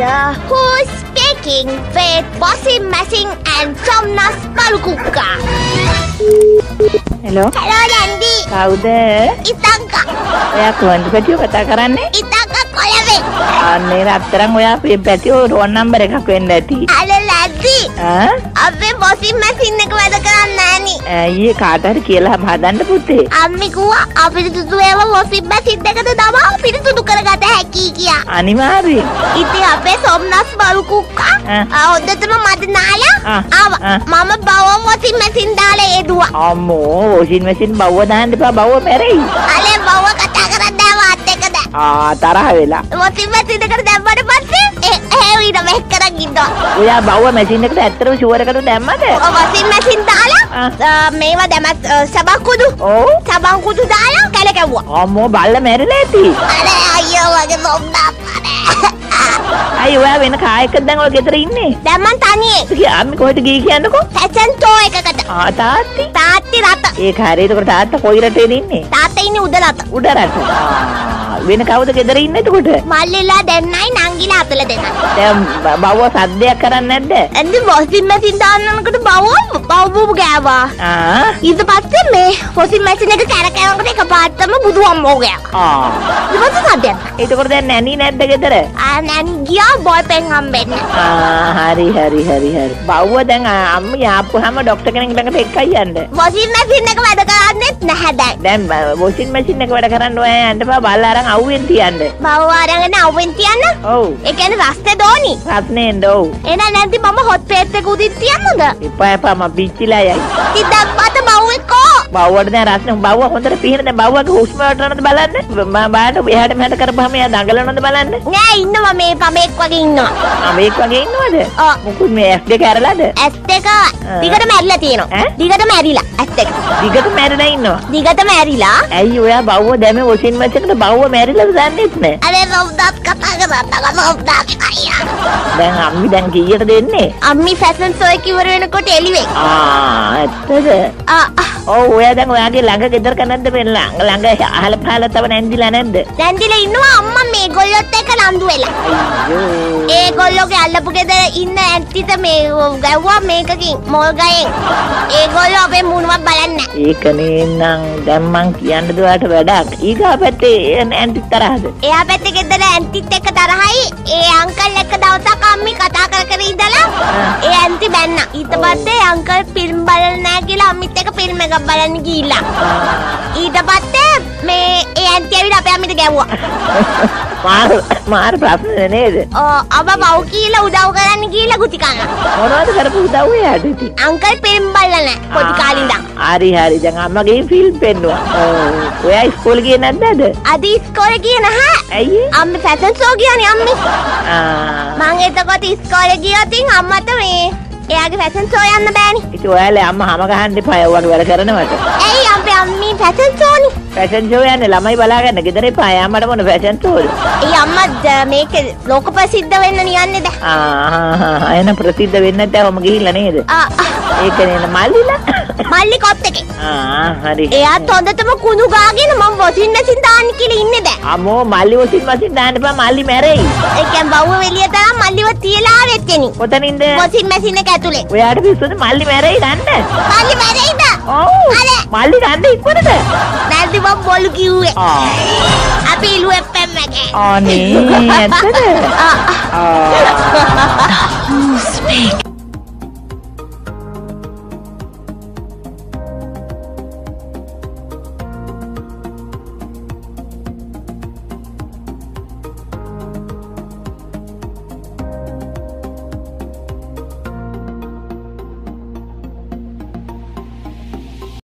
Who's speaking with washing machine and Somnas Balukukka? Hello. Hello, Nandi. කවුද? Itanka. ඔයා කොහෙන්ද පැටියෝ කතා කරන්නේ? Itanka කොළඹ. අනේ රත්තරන් ඔයා පැටියෝ රෝන් නම්බර් එකක් වෙන්න ඇති. Hello, Nandi. ආ? අපේ washing machine එක වැඩ කරන්නේ නැහනේ. ඊයේ කාට හරි කියලා හදන්න පුතේ. අම්මි කිව්වා අපිරිසුදු ඒවා washing machine එකට දාලා පිරිසුදු කරගත හැකි කියා. අනිවාර්යෙන්. ඉතින් අපේ Somnas Balukukka හොද්දටම මට නාලා ආවා. මම බව washing machine දාලා එදුවා. අම්මෝ washing machine බව්ව දාන්න එපා බව්ව මැරෙයි. අනේ බව කතා කරන්නේ වාත් එකද? තරහ වෙලා. washing machine එකට දැම්මට පස්සේ ඒ ඊට මෙහෙ කරන් ඉන්නවා. ඔයා බව්ව මැෂින් එකට ඇත්තටම ෂුවර් එකට දැම්මද? washing machine දාලා මේවා දැම්මත් සබන් කුඩු දාලා කැලකැව්වා. අම්මෝ බල්ල මැරිලා ඇති. අනේ අයියෝ වගේ සොම්නාප් අයි ඔයා වෙන කායකද දැන් ඔය ගෙදර ඉන්නේ? දැන් මං තනියේ. අම්මි කොහෙද ගියේ කියන්නකෝ? ෆැෂන් ෂෝ එකකට. තාත්ති රට. ඒක හරියට. ඒකට තාත්තා කොයි රටේද ඉන්නේ? තාත්තා ඉන්නේ උඩ රට. උඩ රට. වෙන කවුද ගෙදර ඉන්නේ එතකොට? මල්ලිලා දෙන්නයි නංගිලා අතල දෙන්නයි. දැන් බව්ව සද්දයක් කරන්නේ නැද්ද? එන්දි washing machine දාන්නනකොට බව්ව ගෑවා. ඊට පස්සේ මේ washing machine එක කැරකෙනකොට එකපාරටම බුදු අම්මෝ ගෑවා. ඊට පස්සේ සද්දයක්. එතකොට දැන් නැණි නැද්ද ගෙදර? නැණි ගියා බෝයි පෙන් හම්බෙන්න. හරි. බව්ව දැන් අම්මා ආපුවාම ડોක්ටර් කෙනෙක් ළඟට එක්කයි යන්න. washing machine එක වැඩ කරන්නේ නැහැ දැන්. දැන් washing machine එක වැඩ කරන්න ඔයා යන්න බා බල්ල අරන් අවුෙන් තියන්න. බව්ව අරගෙන අවුෙන් තියන්න? ඔව්. ඒ කියන්නේ රස්තේ දෝනි. රත්නේන්ද ඔව්. එහෙනම් නැන්ති මම හොත් පේට් එක උදින් තියන්නද? එපා මම පිච්චිලා යයි. ඉතින් මට බව්ව එක්කෝ. බව්වට දැන් රස්නේ බව්ව හොඳට පිහින දැන් බව්වගේ හුස්ම වලට බලන්න. මම බාට එහාට මෙහාට කරපුවාම එයා දඟලනවද බලන්න. නෑ ඉන්නවා මේ පමෙක් වගේ ඉන්නවා. මේක වගේ ඉන්නවද? මොකුත් මේ S2 ඇරලාද? S2 දිගට මැරිලා තියෙනවා. දිගට මැරිලා S2. දිගට මැරිලා ඉන්නවා. දිගට මැරිලා. ඇයි ඔයා බව්ව දැමේ වොෂින් මැෂින් එකට බව්ව මැරිලාද දන්නේත් නෑ. අනේ රොබ්ඩත් කතා කරා රොබ්ඩත් අයියා. දැන් අම්මි දැන් කීයට දෙන්නේ? අම්මි ෆැෂන් ෂෝ එක ඉවර වෙනකොට එළිවේ. ඇත්තද? ඔව් ඔයා දැන් ඔයාගේ ළඟ ගෙදර කනද්ද මේ ළඟ අහල පහල තව නැන්දිලා නැද්ද? නැන්දිලා ඉන්නවා අම්මා මේ ගොල්ලොත් එක්ක නම්දු වෙලා. අයියෝ. ඒ ගොල්ලෝගේ අල්ලපු ගෙදර ඉන්න ඇන්ටිට මේ ගැව්වා මේකකින් මොල් ගයෙන්. ඒ ගොල්ලෝ අපේ මුණුවක් බලන්නේ නැහැ. ඒක නේනම් දැන් මං කියන්නද ඔයාට වැඩක්. ඊගා පැත්තේ ඇන්ටි තරහද? එයා පැත්තේ ගෙදර ඇන්ටිත් එක්ක තරහයි. ඒ අංකල් එක්ක දවසක් අම්මි කතා කර ඉඳලා ඒ ඇන්ටි බැන්නා. ඊට පස්සේ අංකල් ෆිල්ම් බලන්න නැහැ කියලා අම්මිත් එක්ක ෆිල්ම් එකක් බලන්න ගිහිල්ලා. ඊට පස්සේ මේ ඒ ඇන්ටි ඇවිල්ලා අපේ අම්මිට ගැව්වා. මාර ප්‍රශ්න නේද? අබ බව් කියලා උදව් කරන්න ගිහිල්ලා ගුටි කනවා. මොනවද කරපු උදව් එයාට ඉතින්? අංකල් ෆිල්ම් බලලා නැහැ පොඩි කාලේ ඉඳන්. හරි දැන් අම්මගේ ෆිල්ම් පෙන්නුවා. ඔයා ඉස්කෝලේ ගියේ නැද්ද අද? අද ඉස්කෝලේ ගියේ නැහැ. ඇයි? අම්මේ ෆැෂන් ෂෝ ගියානේ අම්මේ. මං එතකොට ඉස්කෝලේ ගියොත් අම්මට මේ එයාගේ ෆැෂන් ෂෝ යන්න බෑනේ. ඉතින් ඔයාලා අම්මා හැම ගහන්න එපා ඔයාගේ වැඩ කරනවට. ඇයි අපේ අම්මී ෆැෂන් ෂෝනේ? ෆැෂන් ෂෝ යන්නේ ළමයි බලාගන්න ගෙදර එපා. යාමට මොන ෆැෂන් ෂෝද? ඒ අම්මා මේක ලෝක ප්‍රසිද්ධ වෙන්න නියන්නේ දැන්. එන ප්‍රසිද්ධ වෙන්න දැවම ගිහිල්ලා නේද? ඒක නේද මල්ලිලා? මල්ලි කොත් එකේ. හරි. එයාත් හොඳටම කුණු ගාගෙන මම වොෂින් මැෂින් දාන්න කියලා ඉන්නේ දැන්. අම්මෝ මල්ලි වොෂින් මැෂින් දාන්න එපා මල්ලි මැරෙයි. ඒ කියන්නේ බව්ව වෙලිය තරම් මල්ලිව තියලා ආවෙත් කෙනෙක්. කොතනින්ද? වොෂින් මැෂින් එක ඇතුලේ. ඔයාට පිස්සුද මල්ලි මැරෙයි ගන්න? මල්ලි මැරෙයිද? ඔව්. මල්ලි ගන්න ඉක්මනට. නැල්දි මම බොල් කිව්වේ. අපි ඉලුවේ පැම්මගේ. අනේ ඇත්තද?